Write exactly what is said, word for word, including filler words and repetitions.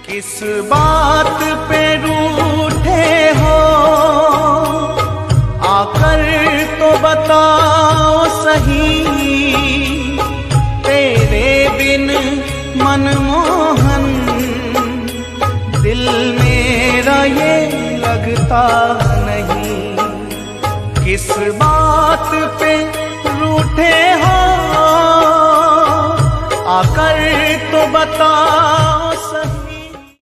किस बात पे रूठे हो आकर तो बताओ सही, तेरे बिन मनमोहन दिल मेरा ये लगता नहीं। किस बात पे रूठे हो आकर तो बताओ